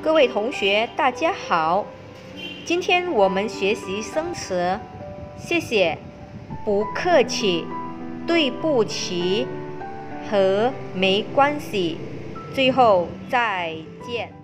各位同学，大家好。今天我们学习生词，谢谢、不客气、对不起和没关系。最后再见。